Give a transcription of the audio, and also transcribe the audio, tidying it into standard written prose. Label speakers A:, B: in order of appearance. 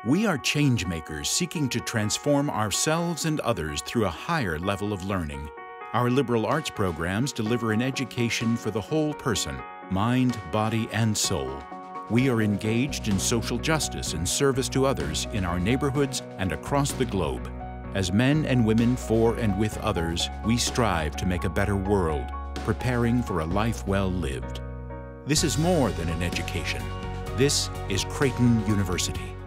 A: We are change makers seeking to transform ourselves and others through a higher level of learning. Our liberal arts programs deliver an education for the whole person, mind, body, and soul. We are engaged in social justice and service to others in our neighborhoods and across the globe. As men and women for and with others, we strive to make a better world, preparing for a life well lived. This is more than an education. This is Creighton University.